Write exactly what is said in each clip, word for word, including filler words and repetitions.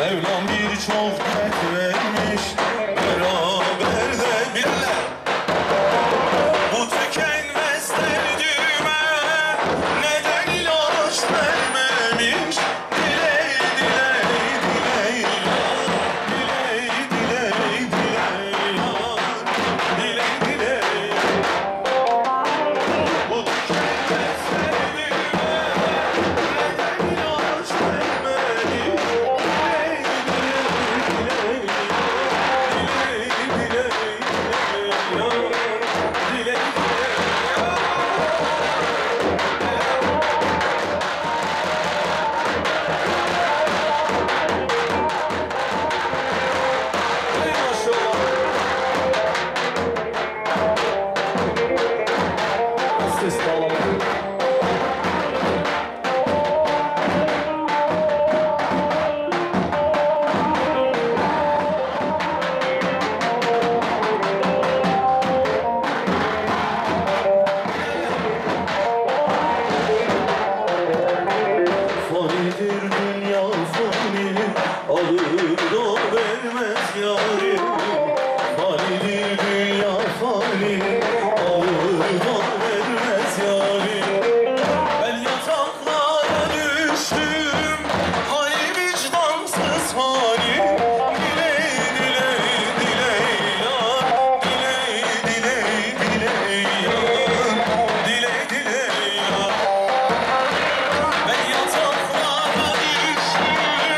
Mevlam birçok dert vermiş, beraber de birle. Bu tükenmez derdime neden ilaç vermemiş? Diley diley diley yar, diley diley diley yar, diley diley. Bu tükenmez derdime neden ilaç vermemiş? Alır da vermez yarim, fanidir dünya fani. Alır da vermez yarim. Ben yataklara düştüm, hani vicdansız hani. Diley diley diley yar, diley diley diley yar, diley diley yar. Ben yataklara düştüm,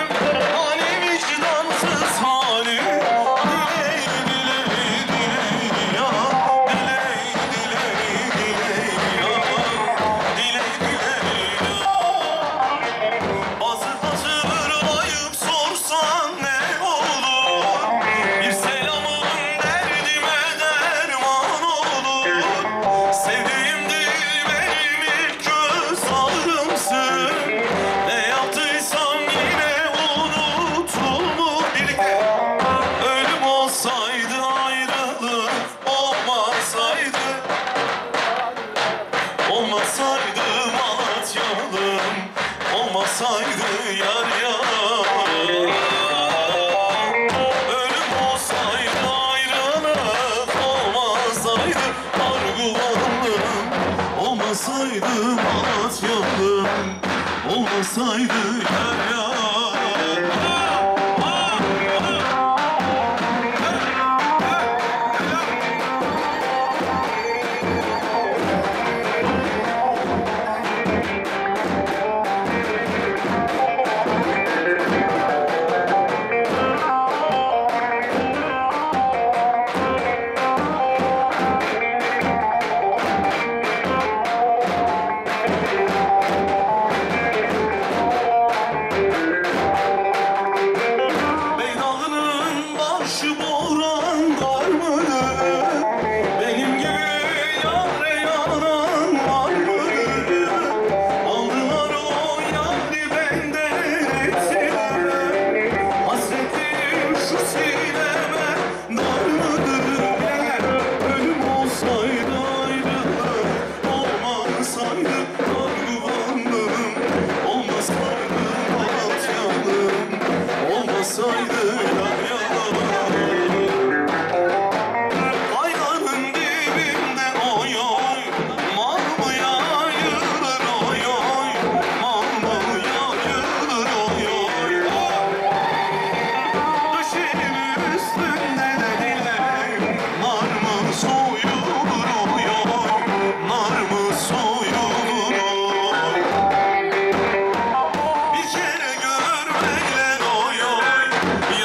olmasaydı Malatyalım, olmasaydı yar yar. Ölüm olsaydı ayrılık, olmasaydı Arguvanlım, olmasaydı Malatyalım, olmasaydı yar yar. Bir kere görmekle oy oy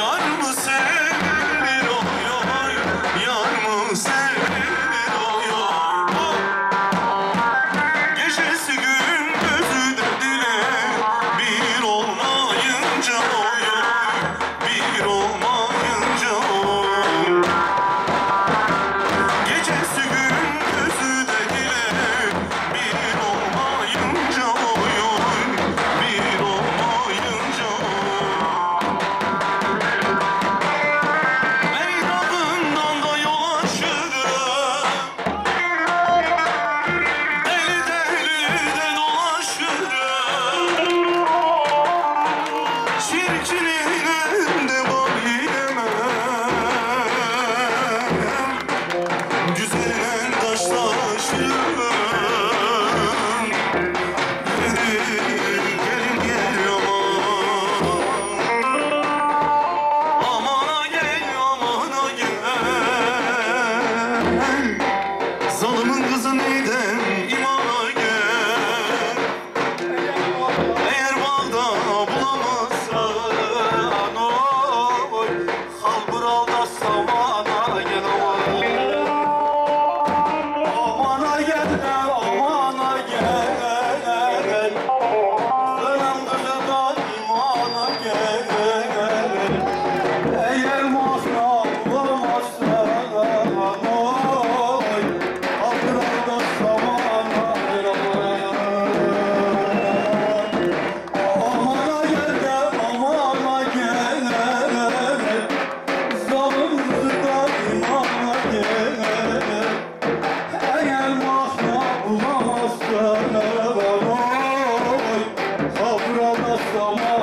Kavramazsam